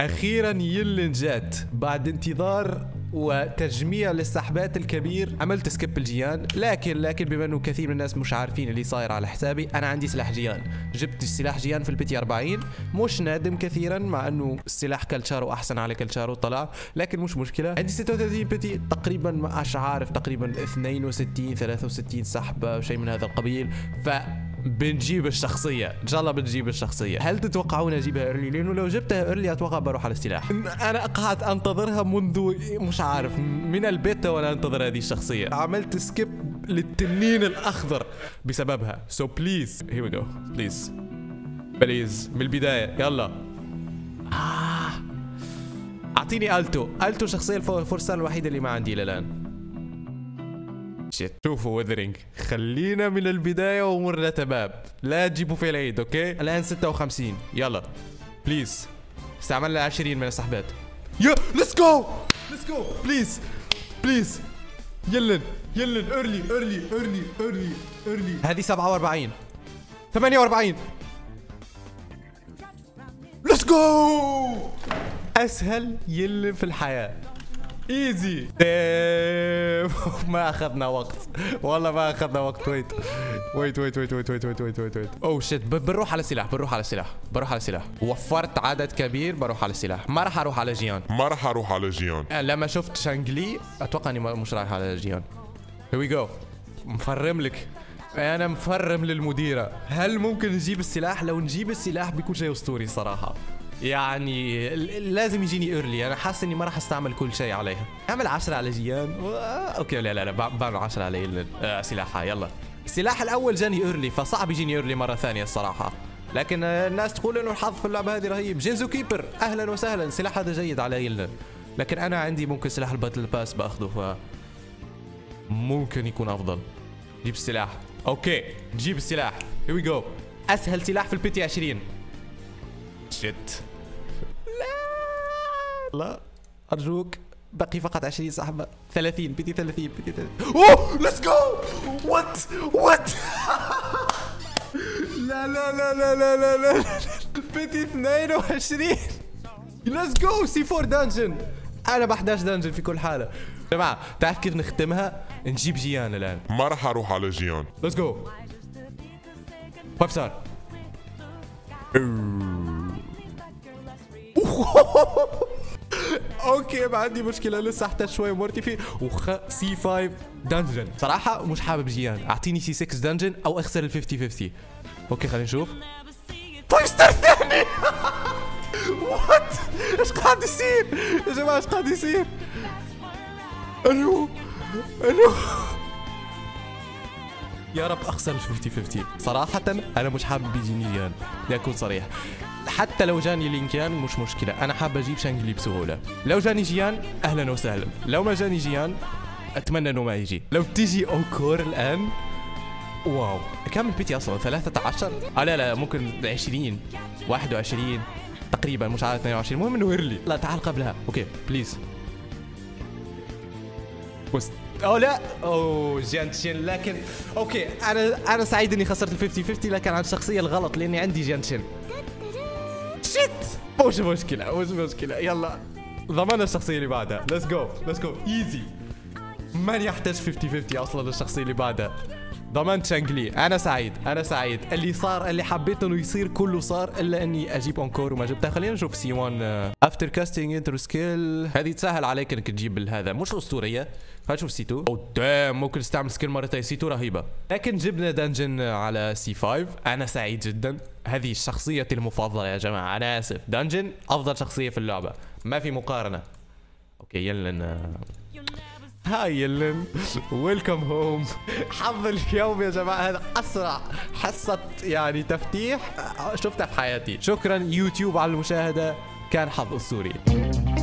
اخيرا يلن جات بعد انتظار وتجميع للسحبات الكبير. عملت سكيب الجيان، لكن بما انه كثير من الناس مش عارفين اللي صاير على حسابي، انا عندي سلاح جيان. جبت سلاح جيان في البيتي 40، مش نادم كثيرا مع انه السلاح كلتشارو احسن على كلتشارو طلع، لكن مش مشكله. عندي 36 بيتي تقريبا، مش عارف، تقريبا 62 63 سحبه شيء من هذا القبيل. بنجيب الشخصية إن شاء الله، بنجيب الشخصية. هل تتوقعون أجيبها إيرلي؟ لأنه لو جبتها إيرلي أتوقع بروح على السلاح. أنا قعدت أنتظرها منذ مش عارف من البيتا وأنا أنتظر هذه الشخصية. عملت سكيب للتنين الأخضر بسببها. So please here we go please من البداية يلا. أعطيني ألتو شخصية الفرصة الوحيدة اللي ما عندي إلى الآن. شوفوا وذرينج، خلينا من البداية وامورنا تمام، لا تجيبوا في العيد. اوكي الان 56 يلا بليز. استعملنا 20 من السحبات. يا ليتس جو بليز يلن ايرلي. هذه 47 48. ليتس جو. اسهل يلن في الحياة، ايزي. ما اخذنا وقت والله، ما اخذنا وقت. ويت اوه شيت. بنروح على السلاح. وفرت عدد كبير، بروح على السلاح. ما راح اروح على جيان. لما شفت شانجلي اتوقع اني مش رايح على جيان. هير وي جو. مفرم لك، انا مفرم للمديرة. هل ممكن نجيب السلاح؟ لو نجيب السلاح بيكون شيء اسطوري صراحة. يعني لازم يجيني ايرلي. انا حاسس اني ما راح استعمل كل شيء عليها. اعمل 10 على جيان. اوكي لا بعمل 10 على سلاحها. يلا السلاح الاول جاني ايرلي، فصعب يجيني ايرلي مره ثانيه الصراحه. لكن الناس تقول انه الحظ في اللعبه هذه رهيب. جينزو كيبر اهلا وسهلا، السلاح هذا جيد على يلن. لكن انا عندي ممكن سلاح الباتل باس باخذه، ممكن يكون افضل. جيب السلاح. اوكي نجيب السلاح. هير وي جو. اسهل سلاح في البيتي 20. شيت لا ارجوك، بقي فقط 20 سحبه. 30 بيتي 30. اوه ليتس جو. وات لا بيتي 22. ليتس جو. سي 4 دانجن. انا ب 11 دانجن في كل حاله. يا جماعه تعرف كيف نختمها؟ نجيب جيان الان. ما راح اروح على جيان. ليتس جو 5 ستار. اوكي ما عندي مشكله، لسه احتاج شوي مورتي فيه. سي 5 دنجن. صراحه مش حابب جيان، اعطيني سي 6 دنجن او اخسر ال 50-50. اوكي خلينا نشوف. 5 ستار ثاني. وات ايش قاعد يصير يا جماعه؟ ايش قاعد يصير؟ الو يا رب اخسر ال 50-50. صراحه انا مش حابب يجيني جيان، لأكون صريح. حتى لو جاني لينكيان مش مشكلة، أنا حاب أجيب شانجلي بسهولة. لو جاني جيان أهلا وسهلا، لو ما جاني جيان أتمنى إنه ما يجي. لو تيجي أوكور الآن واو. كم البيتي أصلا؟ 13؟ لا ممكن 20 21 تقريبا، مش عارف 22. المهم إنه يرلي. لا تعال قبلها. أوكي بليز. لا جانشين. لكن اوكي انا سعيد اني خسرت ال 50-50، لكن عن الشخصيه الغلط لاني عندي جانشين. شيت مش مشكله. يلا ضمننا الشخصيه اللي بعدها. ليتس جو ايزي. ماني يحتاج 50-50 اصلا للشخصيه اللي بعدها. ضمنت شانجلي. انا سعيد. اللي حبيت انه يصير كله صار، الا اني اجيب انكور وما جبتها. خلينا نشوف سي 1 افتر كاستنج انتر سكيل. هذه تسهل عليك انك تجيب هذا، مش اسطوريه. خلينا نشوف سي 2. اوه دام ممكن استعمل سكيل مرتين. سي 2 رهيبه. لكن جبنا دنجن على سي 5. انا سعيد جدا. هذه شخصيتي المفضله يا جماعه. انا اسف، دنجن افضل شخصيه في اللعبه، ما في مقارنه. اوكي يلا هاي يلن ويلكم هوم. حظ اليوم يا جماعه، هذا اسرع حصه يعني تفتيح شفتها في حياتي. شكرا يوتيوب على المشاهده، كان حظ اسطوري.